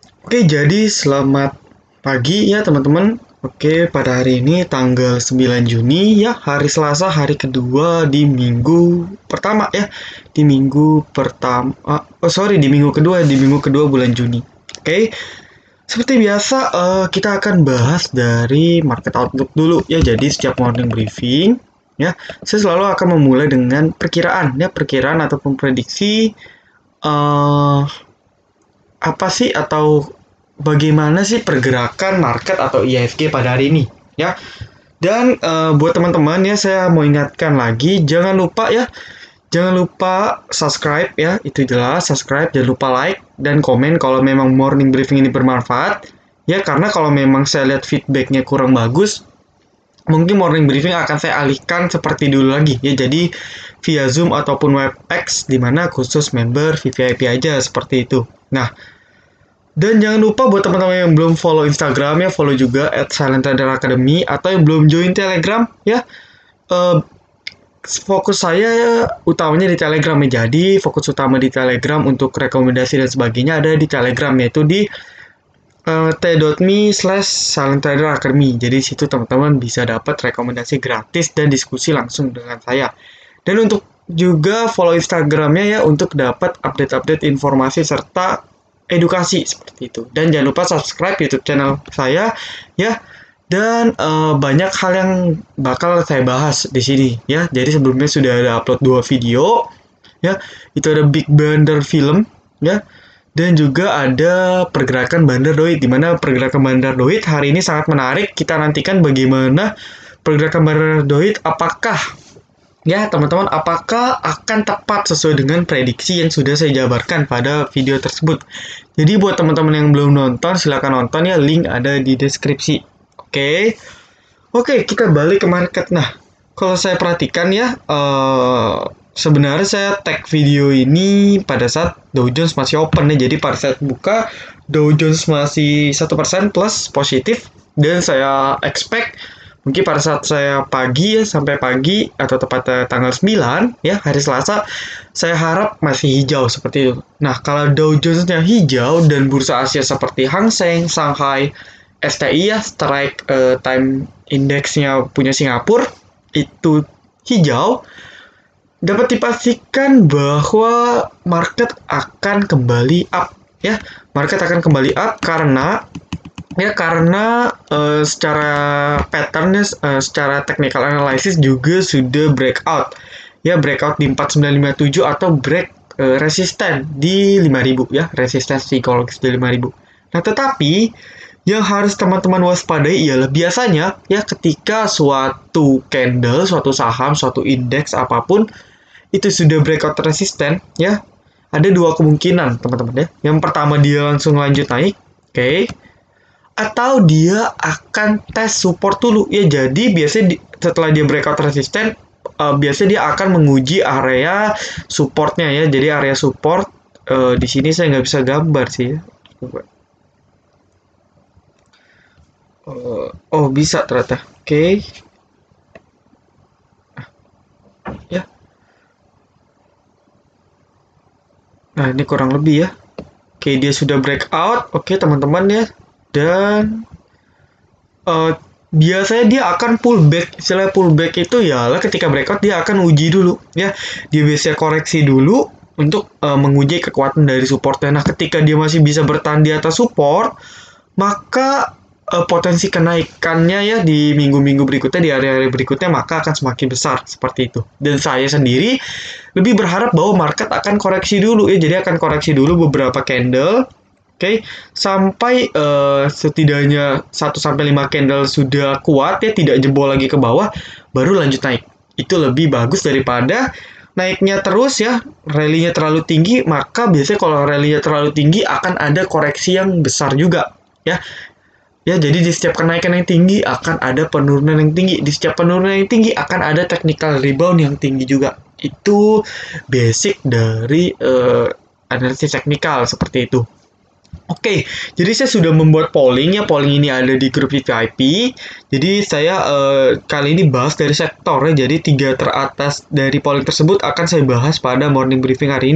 Oke, jadi selamat pagi ya teman-teman. Oke, pada hari ini tanggal 9 Juni ya, hari Selasa, hari kedua di minggu pertama ya. Di minggu pertama, di minggu kedua bulan Juni. Oke, seperti biasa kita akan bahas dari market outlook dulu ya. Jadi setiap morning briefing ya, saya selalu akan memulai dengan perkiraan ya, perkiraan ataupun prediksi eh apa sih atau bagaimana sih pergerakan market atau IHSG pada hari ini ya. Dan buat teman-teman ya saya mau ingatkan lagi jangan lupa subscribe ya, itu jelas subscribe, jangan lupa like dan komen kalau memang morning briefing ini bermanfaat ya, karena kalau memang saya lihat feedbacknya kurang bagus mungkin morning briefing akan saya alihkan seperti dulu lagi ya, jadi via Zoom ataupun WebEx di mana khusus member VVIP aja seperti itu. Nah, dan jangan lupa buat teman-teman yang belum follow Instagram ya, follow juga @silenttraderacademy, atau yang belum join Telegram ya. eh, Fokus saya ya, utamanya di Telegram ya. Jadi fokus utama di Telegram untuk rekomendasi dan sebagainya ada di Telegram, yaitu di t.me/silenttraderacademy. Jadi situ teman-teman bisa dapat rekomendasi gratis dan diskusi langsung dengan saya. Dan untuk juga follow Instagramnya ya untuk dapat update-update informasi serta edukasi seperti itu. Dan jangan lupa subscribe YouTube channel saya ya. Dan banyak hal yang bakal saya bahas di sini ya. Jadi sebelumnya sudah ada upload 2 video ya. Itu ada Big Bandar Film ya. Dan juga ada pergerakan Bandar Doit, di mana pergerakan Bandar Doit hari ini sangat menarik. Kita nantikan bagaimana pergerakan Bandar Doit, apakah ya teman-teman, apakah akan tepat sesuai dengan prediksi yang sudah saya jabarkan pada video tersebut. Jadi buat teman-teman yang belum nonton, silahkan nonton ya, link ada di deskripsi. Oke, oke, kita balik ke market. Nah, kalau saya perhatikan ya, sebenarnya saya tag video ini pada saat Dow Jones masih open ya. Jadi pada saat buka, Dow Jones masih 1% plus positif. Dan saya expect mungkin pada saat saya pagi ya, sampai pagi atau tepatnya tanggal 9 ya, hari Selasa, saya harap masih hijau seperti itu. Nah, kalau Dow Jones-nya hijau dan bursa Asia seperti Hang Seng, Shanghai, STI ya, Strike Time Index-nya punya Singapura itu hijau, dapat dipastikan bahwa market akan kembali up ya. Market akan kembali up karena secara patternnya, secara technical analysis juga sudah breakout ya, breakout di 4957 atau break resisten di 5000 ya, resisten psikologis di 5000. Nah, tetapi yang harus teman-teman waspadai ialah biasanya ya, ketika suatu candle, suatu saham, suatu indeks apapun itu sudah breakout resisten ya, ada dua kemungkinan teman-teman ya. Yang pertama dia langsung lanjut naik, oke, atau dia akan tes support dulu ya. Jadi biasanya setelah dia breakout resisten, biasanya dia akan menguji area supportnya ya. Jadi area support di sini saya nggak bisa gambar sih ya. Oh, bisa ternyata. Oke. Ya. Nah, ini kurang lebih ya. Oke, dia sudah breakout. Oke, teman-teman ya. Dan eh, biasanya dia akan pullback. Istilah pullback itu ya ketika breakout dia akan uji dulu ya. Dia biasanya koreksi dulu untuk menguji kekuatan dari supportnya. Nah, ketika dia masih bisa bertahan di atas support, maka potensi kenaikannya ya di minggu-minggu berikutnya, di area-area berikutnya, maka akan semakin besar seperti itu. Dan saya sendiri lebih berharap bahwa market akan koreksi dulu ya, jadi akan koreksi dulu beberapa candle, oke, sampai setidaknya 1 sampai 5 candle sudah kuat ya, tidak jebol lagi ke bawah, baru lanjut naik. Itu lebih bagus daripada naiknya terus ya, rally-nya terlalu tinggi. Maka biasanya kalau rally-nya terlalu tinggi akan ada koreksi yang besar juga ya. Ya, jadi di setiap kenaikan yang tinggi akan ada penurunan yang tinggi. Di setiap penurunan yang tinggi akan ada technical rebound yang tinggi juga. Itu basic dari analisis teknikal seperti itu. Oke, jadi saya sudah membuat polling ya. Polling ini ada di grup VIP. Jadi saya kali ini bahas dari sektor ya. Jadi 3 teratas dari polling tersebut akan saya bahas pada morning briefing hari ini.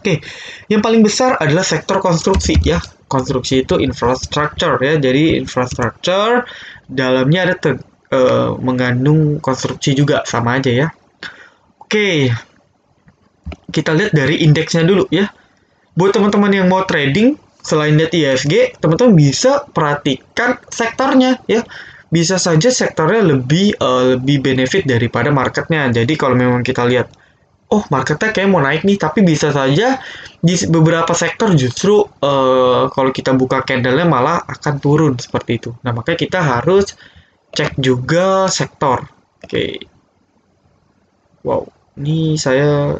Oke, yang paling besar adalah sektor konstruksi ya. Konstruksi itu infrastructure ya. Jadi infrastructure dalamnya ada mengandung konstruksi juga, sama aja ya. Oke, kita lihat dari indeksnya dulu ya. Buat teman-teman yang mau trading, selain lihat IHSG, teman-teman bisa perhatikan sektornya ya. Bisa saja sektornya lebih benefit daripada marketnya. Jadi kalau memang kita lihat, oh marketnya kayak mau naik nih, tapi bisa saja di beberapa sektor justru kalau kita buka candle-nya malah akan turun seperti itu. Nah makanya kita harus cek juga sektor. Oke, wow, ini saya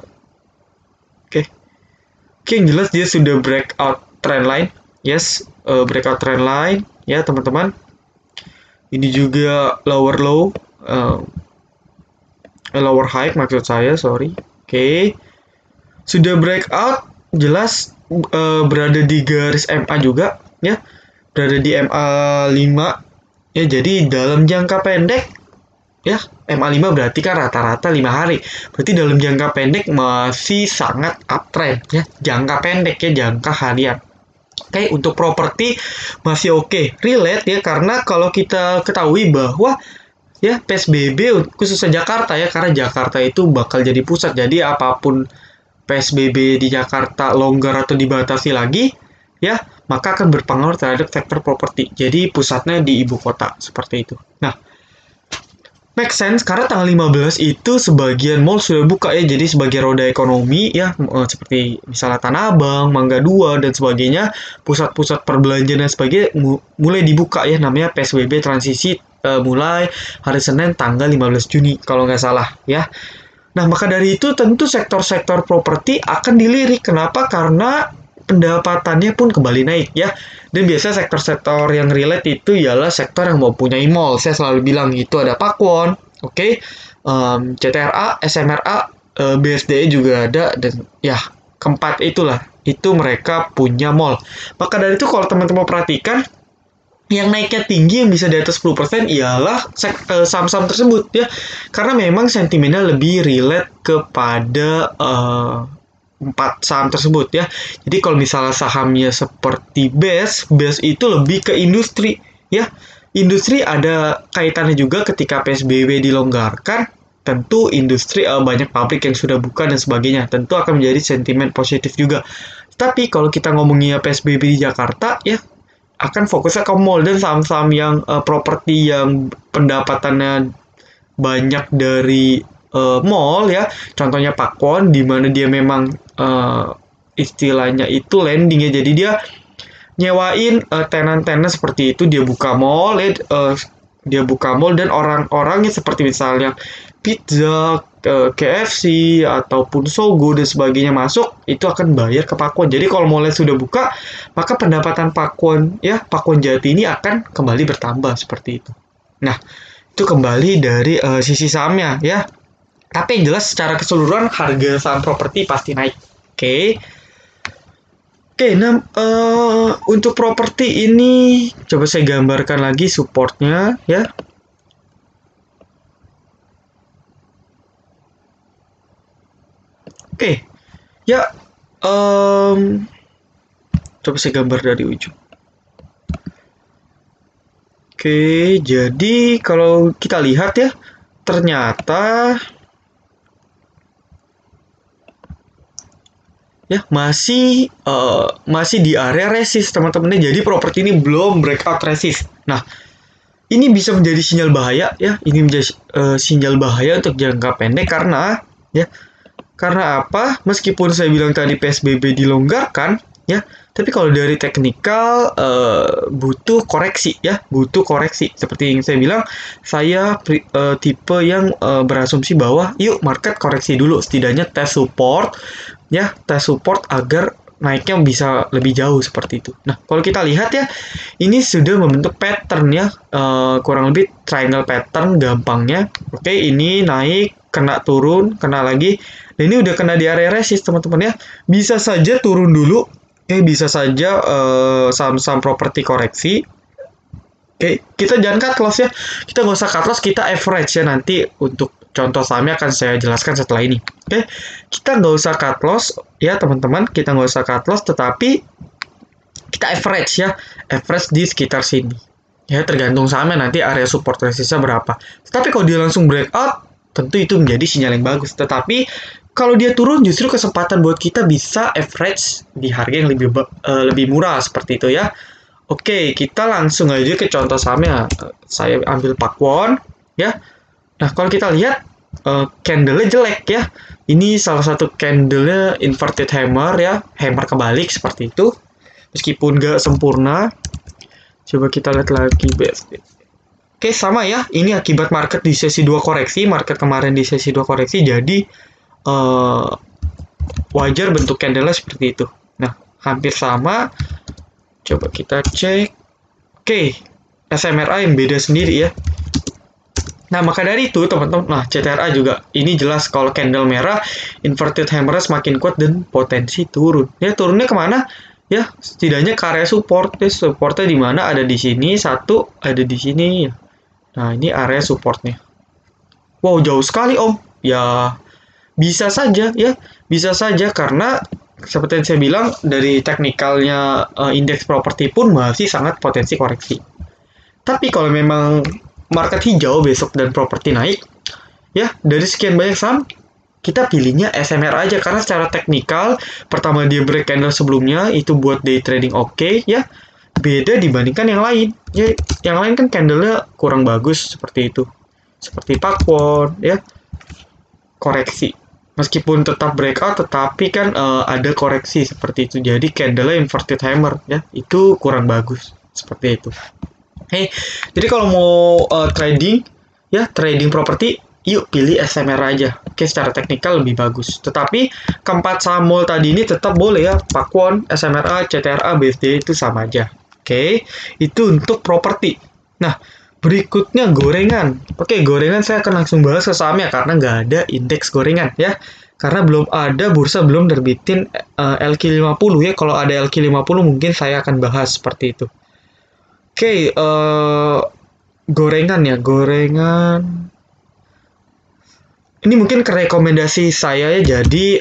Oke, yang jelas dia sudah breakout trend line. Yes, breakout trend line ya teman-teman. Ini juga lower low, lower high maksud saya, sorry. Oke, sudah breakout, jelas berada di garis MA juga ya, berada di MA 5 ya. Jadi dalam jangka pendek ya, MA5 berarti kan rata-rata 5 hari. Berarti dalam jangka pendek masih sangat uptrend ya. Jangka pendek ya, jangka harian. Oke, untuk properti masih oke. Relate ya, karena kalau kita ketahui bahwa ya PSBB khususnya Jakarta ya, karena Jakarta itu bakal jadi pusat. Jadi apapun PSBB di Jakarta longgar atau dibatasi lagi ya, maka akan berpengaruh terhadap sektor properti. Jadi pusatnya di ibu kota seperti itu. Nah, make sense, karena tanggal 15 itu sebagian mall sudah buka ya, jadi sebagai roda ekonomi ya, seperti misalnya Tanah Abang, Mangga 2, dan sebagainya, pusat-pusat perbelanjaan dan sebagainya mulai dibuka ya, namanya PSBB transisi mulai hari Senin tanggal 15 Juni, kalau nggak salah ya. Nah, maka dari itu tentu sektor-sektor properti akan dilirik. Kenapa? Karena pendapatannya pun kembali naik ya. Dan biasanya sektor-sektor yang relate itu ialah sektor yang mau punya mall. Saya selalu bilang itu ada Pakuwon, oke, CTRA, SMRA, BSDE juga ada, dan ya keempat itulah, itu mereka punya mall. Maka dari itu kalau teman-teman perhatikan, yang naiknya tinggi yang bisa di atas 10% ialah saham-saham tersebut ya. Karena memang sentimennya lebih relate kepada 4 saham tersebut ya. Jadi kalau misalnya sahamnya seperti BES itu lebih ke industri ya. Industri ada kaitannya juga ketika PSBB dilonggarkan, tentu industri banyak pabrik yang sudah buka dan sebagainya. Tentu akan menjadi sentimen positif juga. Tapi kalau kita ngomongin PSBB di Jakarta ya, akan fokusnya ke mall dan saham-saham yang properti yang pendapatannya banyak dari mall ya. Contohnya Pakuwon, di mana dia memang istilahnya itu landing ya. Jadi dia nyewain tenan-tenan seperti itu, dia buka mall ya, dia buka mall dan orang-orangnya seperti misalnya pizza, KFC ataupun Sogo dan sebagainya masuk, itu akan bayar ke Pakuwon. Jadi kalau mallnya sudah buka, maka pendapatan Pakuwon ya, Pakuwon Jati ini akan kembali bertambah seperti itu. Nah, itu kembali dari sisi sahamnya ya. Tapi yang jelas secara keseluruhan harga saham properti pasti naik. Oke. Oke, nah untuk properti ini coba saya gambarkan lagi supportnya ya. Oke, ya, coba saya gambar dari ujung. Oke, jadi kalau kita lihat ya, ternyata ya masih di area resist teman-teman. Jadi properti ini belum breakout resist. Nah, ini bisa menjadi sinyal bahaya ya. Ini menjadi sinyal bahaya untuk jangka pendek karena ya. Karena apa? Meskipun saya bilang tadi PSBB dilonggarkan, ya, tapi kalau dari teknikal butuh koreksi, ya, butuh koreksi. Seperti yang saya bilang, saya tipe yang berasumsi bahwa, yuk market koreksi dulu, setidaknya tes support, ya, tes support agar naiknya bisa lebih jauh seperti itu. Nah, kalau kita lihat ya, ini sudah membentuk pattern ya, kurang lebih triangle pattern gampangnya. Oke, ini naik, kena turun, kena lagi. Dan ini udah kena di area resist teman-teman ya. Bisa saja turun dulu. Oke, bisa saja saham-saham properti koreksi. Oke, kita jangan cut loss ya. Kita nggak usah cut loss, kita average ya nanti untuk contoh sahamnya akan saya jelaskan setelah ini. Oke, kita nggak usah cut loss ya teman-teman, kita nggak usah cut loss, tetapi kita average ya, average di sekitar sini. Ya tergantung sahamnya nanti area support resistance berapa. Tetapi kalau dia langsung breakout, tentu itu menjadi sinyal yang bagus. Tetapi kalau dia turun, justru kesempatan buat kita bisa average di harga yang lebih murah seperti itu ya. Oke, kita langsung aja ke contoh sahamnya. Saya ambil Pakwon ya. Nah, kalau kita lihat candle-nya jelek ya. Ini salah satu candle-nya inverted hammer ya, hammer kebalik seperti itu. Meskipun nggak sempurna. Coba kita lihat lagi BSD. Oke, sama ya. Ini akibat market di sesi 2 koreksi, market kemarin di sesi 2 koreksi, jadi wajar bentuk candle-nya seperti itu. Nah, hampir sama. Coba kita cek. Oke, SMRA yang beda sendiri ya. Nah, maka dari itu teman-teman, nah CTRA juga ini jelas kalau candle merah, inverted hammer semakin kuat dan potensi turun. Ya, turunnya kemana? Ya, setidaknya ke area support. Ya, supportnya di mana? Ada di sini, satu ada di sini. Nah, ini area supportnya. Wow, jauh sekali Om. Ya, bisa saja ya, bisa saja karena seperti yang saya bilang dari teknikalnya indeks properti pun masih sangat potensi koreksi. Tapi kalau memang market hijau besok dan properti naik, ya dari sekian banyak saham kita pilihnya SMR aja karena secara teknikal pertama dia break candle sebelumnya itu buat day trading oke, ya beda dibandingkan yang lain. Ya yang lain kan candlenya kurang bagus seperti itu, seperti Pakwon ya koreksi. Meskipun tetap breakout, tetapi kan ada koreksi seperti itu. Jadi candle inverted hammer ya, itu kurang bagus seperti itu. Hey, jadi kalau mau trading ya, trading properti, yuk pilih SMR aja. Oke, secara teknikal lebih bagus. Tetapi keempat saham mall tadi ini tetap boleh ya, Pakwon, SMRA, CTRA, BSD itu sama aja. Oke, itu untuk properti. Nah, berikutnya gorengan. Oke, gorengan saya akan langsung bahas ke sahamnya karena nggak ada indeks gorengan ya. Karena belum ada, bursa belum terbitin LQ50 ya. Kalau ada LQ50 mungkin saya akan bahas seperti itu. Oke, gorengan ya, gorengan. Ini mungkin rekomendasi saya ya. Jadi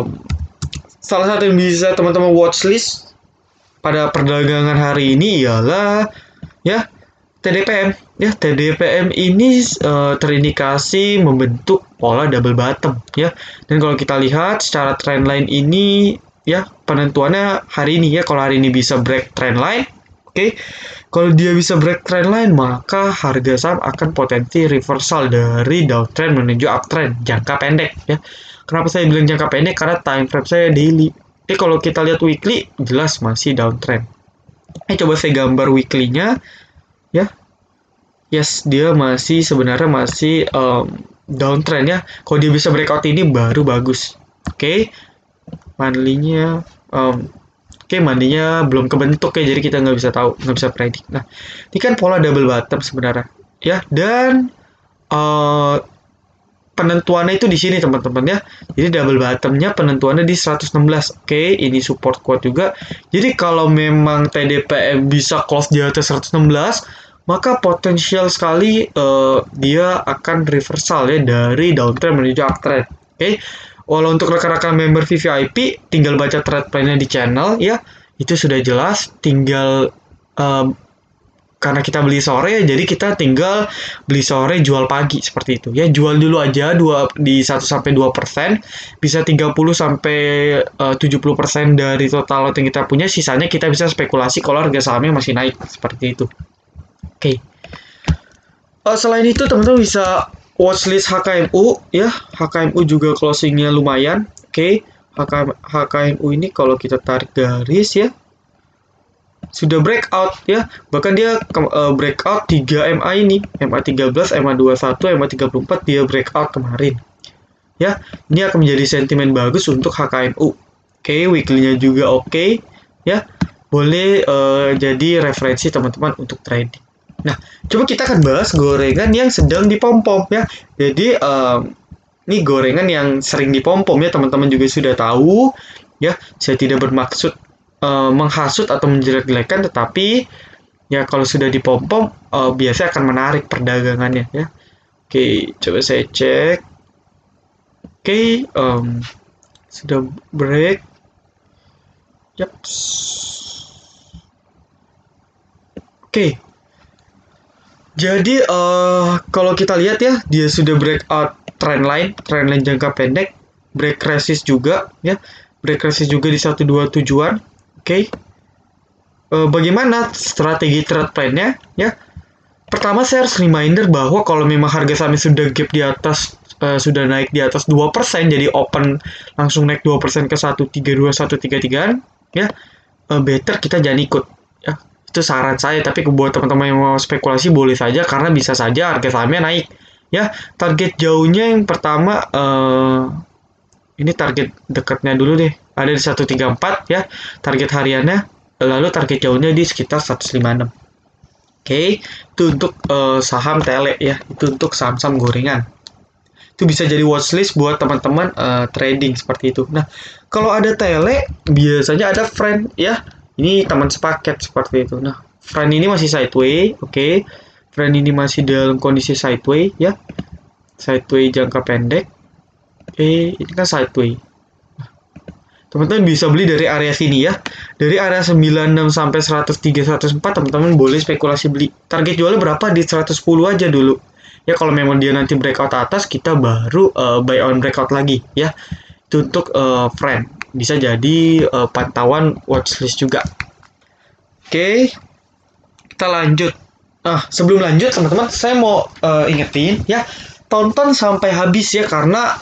salah satu yang bisa teman-teman watchlist pada perdagangan hari ini ialah ya TDPM. Ya, TDPM ini terindikasi membentuk pola double bottom ya. Dan kalau kita lihat secara trendline ini ya penentuannya hari ini ya. Kalau hari ini bisa break trendline, oke. Kalau dia bisa break trendline, maka harga saham akan potensi reversal dari downtrend menuju uptrend jangka pendek ya. Kenapa saya bilang jangka pendek? Karena time frame saya daily. Kalau kita lihat weekly, jelas masih downtrend. Coba saya gambar weekly-nya ya. Yes, dia masih sebenarnya masih downtrend ya. Kalau dia bisa breakout ini baru bagus. Oke. Monthly-nya mandinya belum kebentuk ya, jadi kita nggak bisa tahu, nggak bisa predik. Nah, ini kan pola double bottom sebenarnya, ya. Dan penentuannya itu di sini teman-teman ya. Jadi double bottomnya penentuannya di 116. Oke, ini support kuat juga. Jadi kalau memang TDPM bisa close di atas 116, maka potensial sekali dia akan reversal ya dari downtrend menuju uptrend. Oke. Walau untuk rekan-rekan member VVIP, tinggal baca trade plan-nya di channel ya, itu sudah jelas. Tinggal karena kita beli sore, jadi kita tinggal beli sore jual pagi seperti itu ya. Jual dulu aja di 1-2%, bisa 30-70% dari total lot yang kita punya. Sisanya kita bisa spekulasi kalau harga sahamnya masih naik seperti itu. Oke. Selain itu teman-teman bisa watchlist HKMU ya. HKMU juga closingnya lumayan. Oke. HKMU ini kalau kita tarik garis ya, sudah breakout ya. Bahkan dia breakout 3 MA ini, MA 13, MA 21, MA 34 dia breakout kemarin. Ya, ini akan menjadi sentimen bagus untuk HKMU. Oke, weekly-nya juga oke ya. Boleh jadi referensi teman-teman untuk trading. Nah, coba kita akan bahas gorengan yang sedang dipom-pom ya. Jadi ini gorengan yang sering dipom-pom ya, teman-teman juga sudah tahu ya. Saya tidak bermaksud menghasut atau menjelek-jelekan, tetapi ya kalau sudah dipom-pom biasanya akan menarik perdagangannya ya. Oke, coba saya cek. Oke, sudah break. Yap. Oke. Jadi kalau kita lihat ya, dia sudah breakout trendline jangka pendek, break resist juga ya, break resist juga di 127-an. Oke. Bagaimana strategi trade plan-nya ya? Pertama saya harus reminder bahwa kalau memang harga sahamnya sudah gap di atas sudah naik di atas 2%, jadi open langsung naik 2% ke 132 133-an ya, better kita jangan ikut ya. Itu saran saya, tapi buat teman-teman yang mau spekulasi boleh saja karena bisa saja harga sahamnya naik ya. Target jauhnya yang pertama ini target dekatnya dulu deh, ada di 134 ya, target hariannya, lalu target jauhnya di sekitar 156. Oke, itu untuk saham tele ya, itu untuk saham-saham gorengan. Itu bisa jadi watchlist buat teman-teman trading seperti itu. Nah, kalau ada tele, biasanya ada friend ya. Ini teman sepaket seperti itu. Nah, friend ini masih sideways, oke. Friend ini masih dalam kondisi sideways ya. Sideways jangka pendek. Oke, ini kan sideways. Teman-teman bisa beli dari area sini ya. Dari area 96 sampai 103 104 teman-teman boleh spekulasi beli. Target jualnya berapa? Di 110 aja dulu. Ya kalau memang dia nanti breakout atas kita baru buy on breakout lagi ya. Itu untuk friend. Bisa jadi pantauan watchlist juga. Oke. Kita lanjut. Nah, sebelum lanjut teman-teman saya mau ingetin ya, tonton sampai habis ya, karena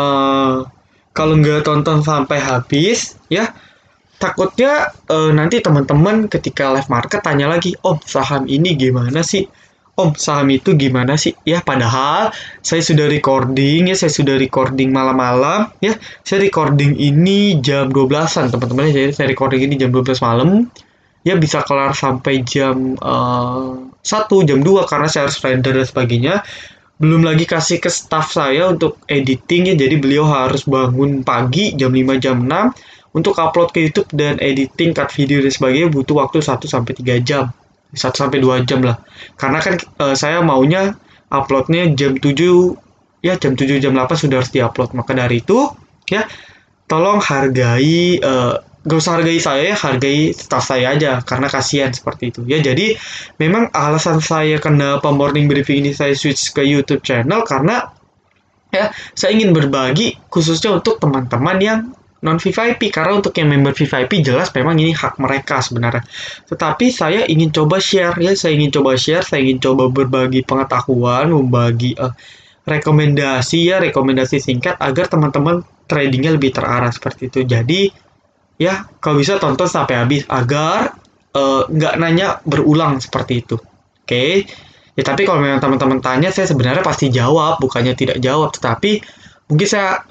kalau nggak tonton sampai habis ya, takutnya nanti teman-teman ketika live market tanya lagi, Om saham ini gimana sih? Om saham itu gimana sih? Ya padahal saya sudah recording ya, saya sudah recording malam-malam ya. Saya recording ini jam 12-an teman-teman, jadi saya recording ini jam 12 malam. Ya bisa kelar sampai jam 1, jam 2 karena saya harus render dan sebagainya. Belum lagi kasih ke staff saya untuk editing ya, jadi beliau harus bangun pagi jam 5 jam 6 untuk upload ke YouTube dan editing, cut video dan sebagainya, butuh waktu 1-3 jam. 1-2 jam lah. Karena kan saya maunya uploadnya jam 7 ya, jam 7 jam 8 sudah harus diupload. Maka dari itu ya, tolong hargai gak usah hargai saya, hargai staff saya aja karena kasihan seperti itu ya. Jadi memang alasan saya kenapa morning briefing ini saya switch ke YouTube channel karena ya saya ingin berbagi khususnya untuk teman-teman yang non VVIP, karena untuk yang member VVIP jelas memang ini hak mereka sebenarnya. Tetapi saya ingin coba share ya, saya ingin coba berbagi pengetahuan, membagi rekomendasi ya, rekomendasi singkat agar teman-teman tradingnya lebih terarah seperti itu. Jadi ya, kalau bisa tonton sampai habis agar nggak nanya berulang seperti itu. Oke. Ya, tapi kalau memang teman-teman tanya, saya sebenarnya pasti jawab, bukannya tidak jawab. Tetapi mungkin saya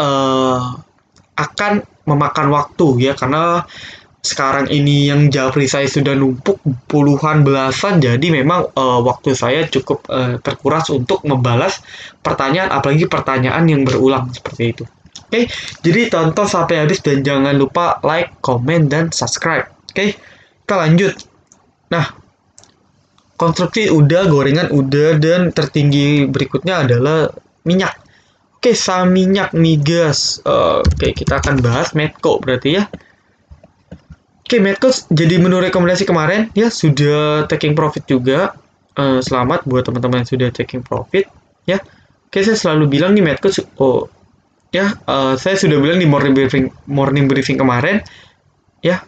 akan memakan waktu ya, karena sekarang ini yang japri saya sudah numpuk puluhan belasan, jadi memang waktu saya cukup terkuras untuk membalas pertanyaan, apalagi pertanyaan yang berulang seperti itu. Oke, jadi tonton sampai habis dan jangan lupa like, komen, dan subscribe. Oke, kita lanjut. Nah, konstruksi udah, gorengan udah, dan tertinggi berikutnya adalah minyak. Oke, saham minyak migas. Oke, kita akan bahas Medco berarti ya. Oke, Medco jadi menu rekomendasi kemarin ya, sudah taking profit juga. Selamat buat teman-teman yang sudah taking profit ya. Oke, saya selalu bilang nih Medco ya, saya sudah bilang di morning briefing kemarin ya,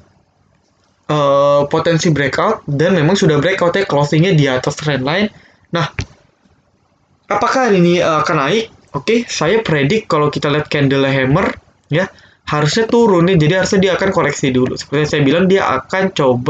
potensi breakout dan memang sudah breakout ya, closingnya di atas trendline. Nah, apakah hari ini akan naik? Oke, saya predik kalau kita lihat candle hammer ya, harusnya turun nih, jadi harusnya dia akan koreksi dulu. Seperti yang saya bilang, dia akan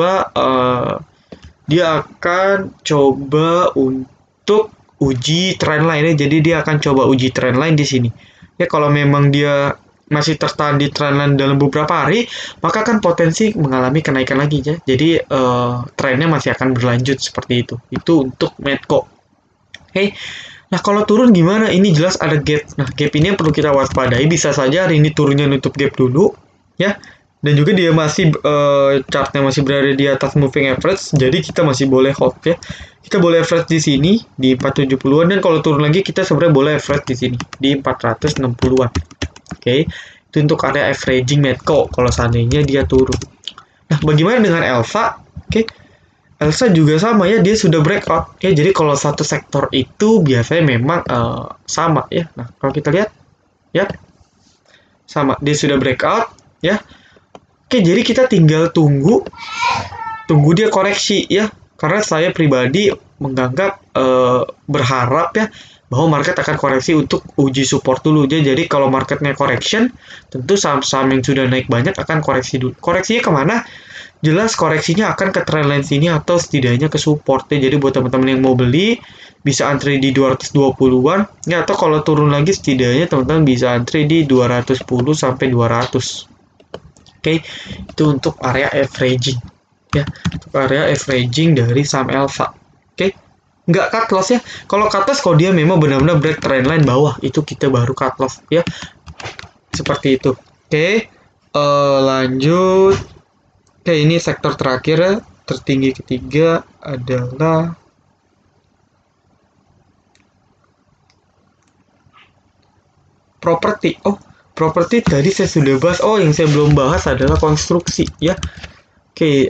coba untuk uji trendline ya, jadi dia akan coba uji trendline di sini. Ya, kalau memang dia masih tertahan di trendline dalam beberapa hari, maka kan potensi mengalami kenaikan lagi ya. Jadi trennya masih akan berlanjut seperti itu. Itu untuk Medco. Oke. Nah, kalau turun gimana? Ini jelas ada gap. Nah, gap ini yang perlu kita waspadai. Bisa saja hari ini turunnya nutup gap dulu ya. dan juga dia masih chartnya masih berada di atas moving average, jadi kita masih boleh hold ya. Kita boleh average di sini di 470-an, dan kalau turun lagi kita sebenarnya boleh average di sini di 460-an. Oke, itu untuk area averaging Medco kalau seandainya dia turun. Nah, bagaimana dengan Elsa? Oke, Elsa juga sama ya, dia sudah breakout ya. Jadi kalau satu sektor itu biasanya memang sama ya. Nah, kalau kita lihat ya sama, dia sudah breakout ya. Oke, jadi kita tinggal tunggu dia koreksi ya. Karena saya pribadi menganggap berharap ya bahwa market akan koreksi untuk uji support dulu. Jadi kalau marketnya correction, tentu saham-saham yang sudah naik banyak akan koreksi dulu. Koreksinya kemana? Jelas koreksinya akan ke trendline sini atau setidaknya ke support ya. Jadi buat teman-teman yang mau beli bisa antri di 220-an ya, atau kalau turun lagi setidaknya teman-teman bisa antri di 210 sampai 200. Oke, itu untuk area averaging ya, untuk area averaging dari saham Elsa. Oke, nggak cut loss ya. Kalau cut loss, kalau dia memang benar-benar break trendline bawah, itu kita baru cut loss ya, seperti itu. Oke, lanjut. Oke, ini sektor terakhir ya, tertinggi ketiga adalah properti. Oh, properti tadi saya sudah bahas. Oh, yang saya belum bahas adalah konstruksi ya. Oke,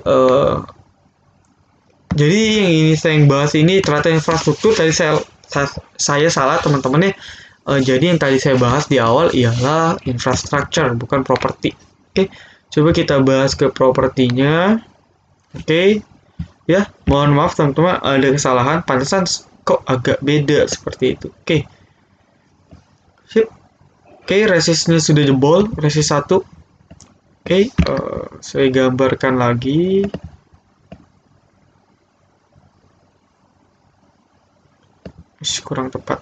jadi yang ini saya bahas ini ternyata infrastruktur. Tadi saya salah teman-teman ya. Jadi yang tadi saya bahas di awal ialah infrastructure, bukan properti. Oke, coba kita bahas ke propertinya. Oke, ya, mohon maaf teman-teman, ada kesalahan. Pantesan kok agak beda seperti itu. Oke, sip. Oke, resistnya sudah jebol, resist 1. Oke, saya gambarkan lagi. Kurang tepat.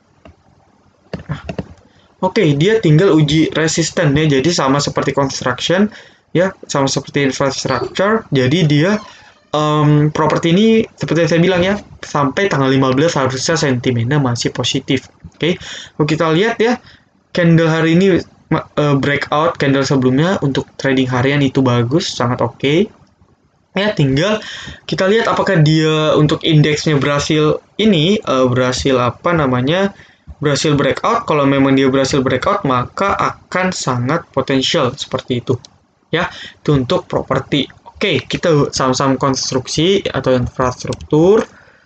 Oke, dia tinggal uji resisten ya. Jadi sama seperti construction ya, sama seperti infrastructure. Jadi dia properti ini seperti yang saya bilang ya, sampai tanggal 15 harusnya sentimennya masih positif. Oke, kalau kita lihat ya, candle hari ini breakout candle sebelumnya untuk trading harian itu bagus, sangat oke. Ya, tinggal kita lihat apakah dia untuk indeksnya berhasil ini berhasil berhasil breakout. Kalau memang dia berhasil breakout, maka akan sangat potensial seperti itu ya. Itu untuk properti. Oke, kita saham-saham konstruksi atau infrastruktur.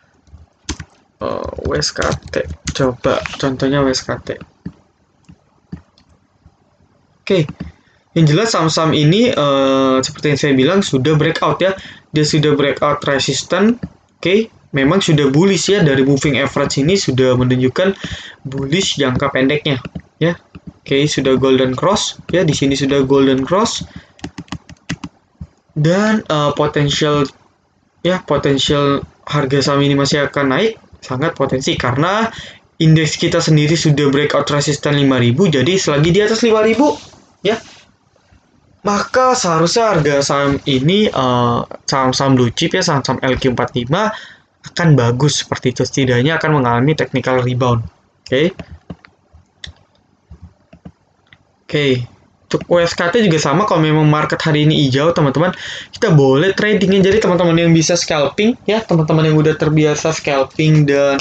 WSKT, coba contohnya WSKT. Oke, yang jelas saham-saham ini seperti yang saya bilang sudah breakout ya. Dia sudah breakout resisten. Oke, memang sudah bullish ya, dari moving average ini sudah menunjukkan bullish jangka pendeknya ya. Oke, sudah golden cross ya, di sini sudah golden cross. Dan potensial harga saham ini masih akan naik, sangat potensi karena indeks kita sendiri sudah breakout resisten 5000. Jadi selagi di atas 5000 ya, maka seharusnya harga saham ini saham-saham blue chip ya, saham-saham LQ45 akan bagus seperti itu, setidaknya akan mengalami technical rebound. Oke. Untuk USKT juga sama, kalau memang market hari ini hijau teman-teman, kita boleh tradingnya. Jadi teman-teman yang bisa scalping ya, teman-teman yang udah terbiasa scalping dan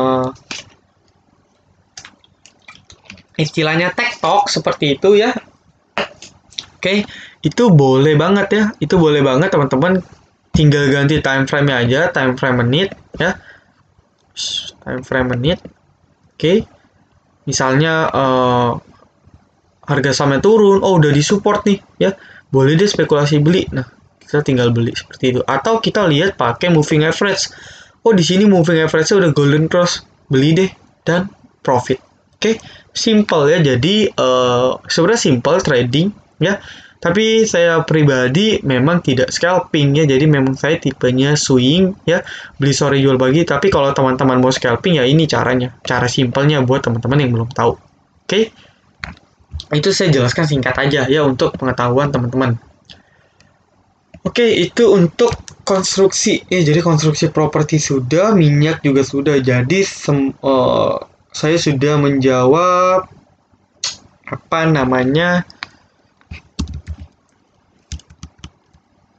istilahnya tektok seperti itu ya. Oke, itu boleh banget ya, itu boleh banget teman-teman. Tinggal ganti time frame-nya aja, time frame menit ya, time frame menit. Oke, misalnya harga sahamnya turun, oh udah disupport nih ya, boleh deh spekulasi beli. Nah, kita tinggal beli seperti itu. Atau kita lihat pakai moving average. Oh, di sini moving average-nya udah golden cross, beli deh dan profit. Oke, simple ya. Jadi sebenarnya simple trading ya. Tapi saya pribadi memang tidak scalping ya. Jadi memang saya tipenya swing ya, beli sore jual pagi. Tapi kalau teman-teman mau scalping ya ini caranya, cara simpelnya buat teman-teman yang belum tahu. Oke. Itu saya jelaskan singkat aja ya untuk pengetahuan teman-teman. Oke, itu untuk konstruksi ya. Jadi konstruksi properti sudah, minyak juga sudah. Jadi saya sudah menjawab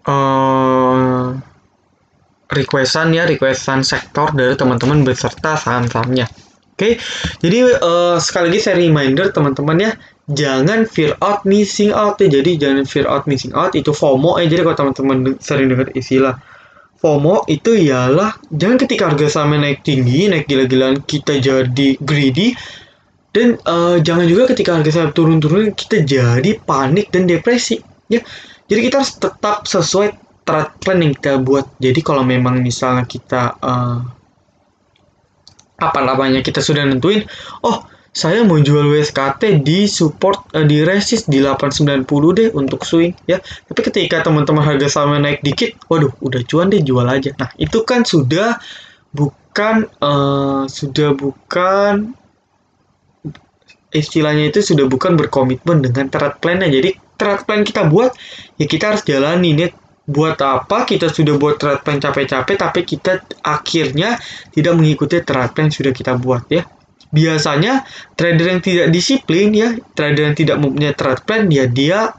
requestan sektor dari teman-teman beserta saham-sahamnya. Oke, jadi sekali lagi saya reminder teman-teman ya, jangan fear out missing out ya. Jadi jangan fear out missing out, itu FOMO ya. Jadi kalau teman-teman sering dengar istilah FOMO itu ialah jangan ketika harga sahamnya naik tinggi, naik gila-gilaan kita jadi greedy, dan jangan juga ketika harga saham turun-turun kita jadi panik dan depresi ya. Jadi kita harus tetap sesuai trade plan yang kita buat. Jadi kalau memang misalnya kita kita sudah nentuin, oh saya mau jual WSKT di support di resist di 890 deh untuk swing ya. Tapi ketika teman-teman harga sahamnya naik dikit, waduh udah cuan deh jual aja. Nah itu kan sudah bukan istilahnya itu sudah bukan berkomitmen dengan trade plan-nya. Jadi trade plan kita buat ya kita harus jalanin ya. Buat apa kita sudah buat trade plan capek-capek tapi kita akhirnya tidak mengikuti trade plan yang sudah kita buat ya. Biasanya trader yang tidak disiplin ya, trader yang tidak mempunyai trade plan ya, dia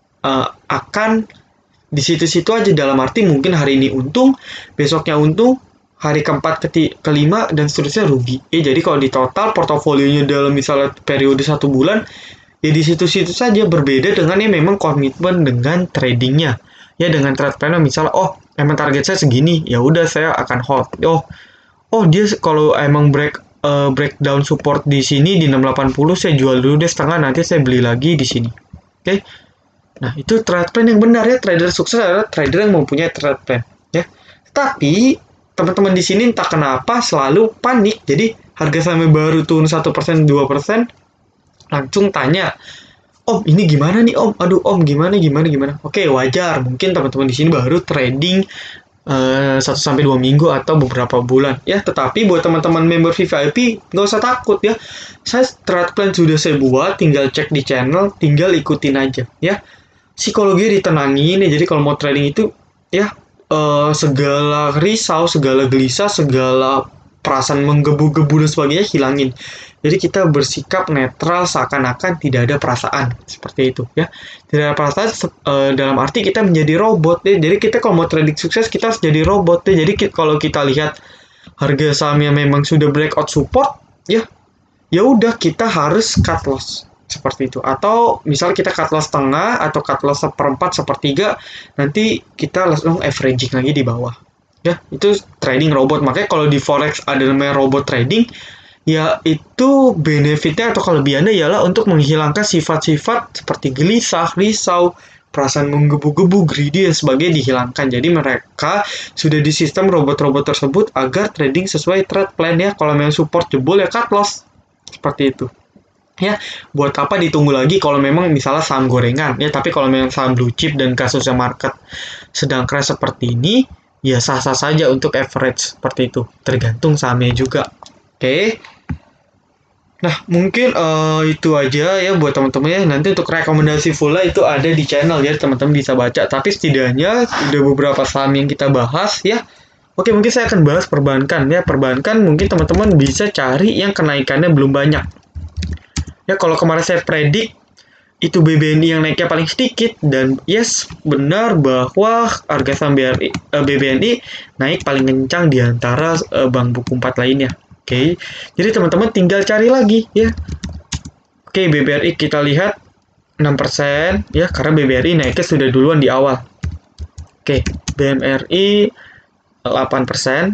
akan di situ-situ aja, dalam arti mungkin hari ini untung, besoknya untung, hari keempat kelima dan seterusnya rugi. Jadi kalau di total portofolionya dalam misalnya periode 1 bulan ya di situ-situ saja, berbeda dengan yang memang komitmen dengan tradingnya. Ya dengan trade plan misalnya, oh emang target saya segini, ya udah saya akan hold. Oh dia kalau emang breakdown support di sini di 680, saya jual dulu deh setengah, nanti saya beli lagi di sini. Oke. Nah, itu trade plan yang benar ya. Trader sukses adalah trader yang mempunyai trade plan ya. Tapi teman-teman di sini entah kenapa selalu panik. Jadi harga saham baru turun 1%, 2%, langsung tanya, Om, ini gimana nih Om? Aduh Om, gimana? Oke, wajar. Mungkin teman-teman di sini baru trading 1-2 minggu atau beberapa bulan ya. Tetapi buat teman-teman member VVIP, nggak usah takut ya. Saya trade plan sudah saya buat, tinggal cek di channel, tinggal ikutin aja ya. Psikologi ditenangin ya. Jadi kalau mau trading itu ya segala risau, segala gelisah, segala perasaan menggebu-gebu dan sebagainya hilangin. Jadi kita bersikap netral seakan-akan tidak ada perasaan, seperti itu ya. Tidak ada perasaan dalam arti kita menjadi robot ya. Jadi kita kalau mau trading sukses kita harus jadi robot ya. Jadi kalau kita lihat harga sahamnya memang sudah breakout support ya, ya udah kita harus cut loss seperti itu. Atau misal kita cut loss setengah atau cut loss 1/4, 1/3, nanti kita langsung averaging lagi di bawah. Ya, itu trading robot. Makanya kalau di forex ada namanya robot trading, ya itu benefitnya atau kelebihannya ialah untuk menghilangkan sifat-sifat seperti gelisah, risau, perasaan menggebu-gebu, greedy dan sebagainya dihilangkan. Jadi mereka sudah di sistem robot-robot tersebut agar trading sesuai trade plan ya. Kalau memang support jebol ya cut loss. Seperti itu. Ya, buat apa ditunggu lagi kalau memang misalnya saham gorengan ya. Tapi kalau memang saham blue chip dan kasusnya market sedang crash seperti ini, ya sah-sah saja untuk average seperti itu. Tergantung sahamnya juga. Oke. Nah, mungkin itu aja ya buat teman-teman ya. Nanti untuk rekomendasi fullnya itu ada di channel ya, teman-teman bisa baca. Tapi setidaknya udah beberapa saham yang kita bahas ya. Oke, mungkin saya akan bahas perbankan ya. Perbankan mungkin teman-teman bisa cari yang kenaikannya belum banyak. Ya, kalau kemarin saya predik itu BBNI yang naiknya paling sedikit, dan yes, benar bahwa harga saham BBNI naik paling kencang di antara bank buku 4 lainnya. Oke, jadi teman-teman tinggal cari lagi ya. Oke, BBRI kita lihat 6% ya, karena BBRI naiknya sudah duluan di awal. Oke, BMRI 8%,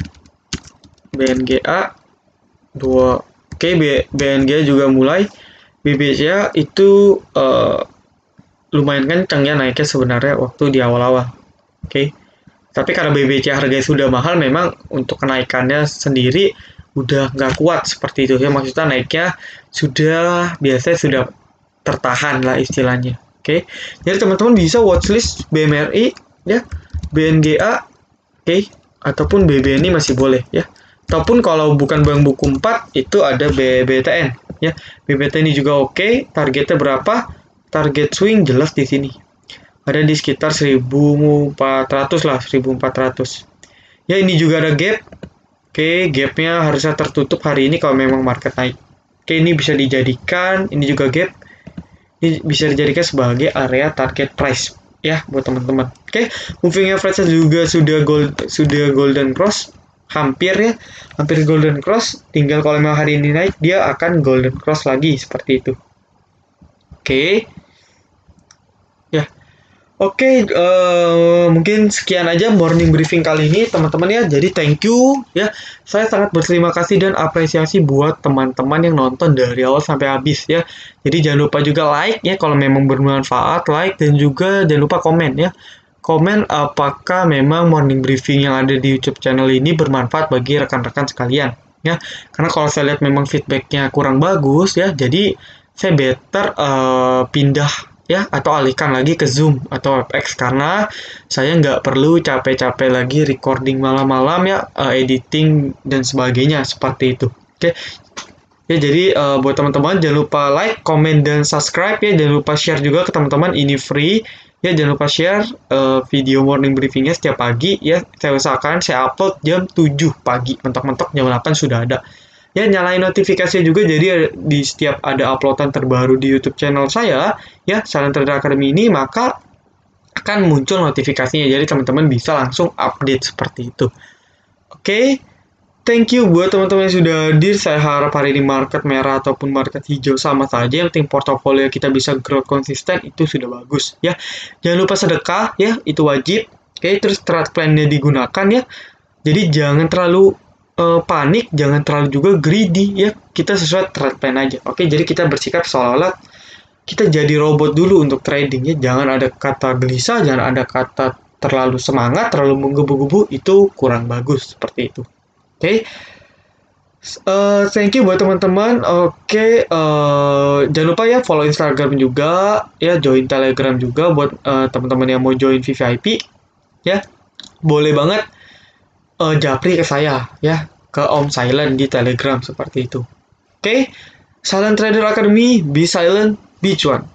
BNGA 2. Oke, BNGA juga mulai. BBCA itu lumayan kencang ya naiknya sebenarnya waktu di awal-awal. Oke, tapi karena BBCA harganya sudah mahal, memang untuk kenaikannya sendiri udah nggak kuat seperti itu ya. Maksudnya naiknya sudah biasanya sudah tertahan lah istilahnya. Oke, jadi teman-teman bisa watchlist BMRI ya, BNGA, oke, ataupun BBNI masih boleh ya. Ataupun kalau bukan bank buku 4 itu ada BBTN ya. BBTN juga oke. Targetnya berapa? Target swing jelas di sini. Ada di sekitar 1400 lah, 1400. Ya, ini juga ada gap. Oke, gapnya harusnya tertutup hari ini kalau memang market naik. Oke, ini bisa dijadikan, ini juga gap. Ini bisa dijadikan sebagai area target price ya buat teman-teman. Oke, moving average juga sudah golden cross, hampir ya, hampir golden cross. Tinggal kalau memang hari ini naik, dia akan golden cross lagi seperti itu. Oke, ya. Oke, mungkin sekian aja morning briefing kali ini teman-teman ya. Jadi thank you ya. Saya sangat berterima kasih dan apresiasi buat teman-teman yang nonton dari awal sampai habis ya. Jadi jangan lupa juga like ya kalau memang bermanfaat, like, dan juga jangan lupa komen ya. Komen apakah memang morning briefing yang ada di YouTube channel ini bermanfaat bagi rekan-rekan sekalian ya. Karena kalau saya lihat memang feedbacknya kurang bagus ya, jadi saya better pindah ya atau alihkan lagi ke Zoom atau WebEx karena saya nggak perlu capek-capek lagi recording malam-malam ya, editing dan sebagainya seperti itu. Oke. Ya, jadi buat teman-teman jangan lupa like, comment, dan subscribe ya. Jangan lupa share juga ke teman-teman, ini free. Ya, jangan lupa share video morning briefingnya setiap pagi ya. Saya usahakan saya upload jam 7 pagi. Mentok-mentok jam 8 sudah ada. Ya, nyalain notifikasi juga jadi di setiap ada uploadan terbaru di YouTube channel saya ya, Silent Trader Academy ini, maka akan muncul notifikasinya. Jadi teman-teman bisa langsung update seperti itu. Oke. Thank you buat teman-teman yang sudah hadir. Saya harap hari ini market merah ataupun market hijau sama saja. Yang penting portofolio kita bisa growth konsisten, itu sudah bagus ya. Jangan lupa sedekah ya, itu wajib. Oke, terus trade plan-nya digunakan ya. Jadi jangan terlalu panik, jangan terlalu juga greedy ya. Kita sesuai trade plan aja. Oke, jadi kita bersikap seolah-olah kita jadi robot dulu untuk trading ya. Jangan ada kata gelisah, jangan ada kata terlalu semangat, terlalu menggebu-gebu, itu kurang bagus seperti itu. Oke. Thank you buat teman-teman. Oke, jangan lupa ya follow Instagram juga ya, join Telegram juga buat teman-teman yang mau join VVIP ya. Boleh banget japri ke saya ya, ke Om Silent di Telegram seperti itu. Oke, Silent Trader Academy, be silent, be cuan.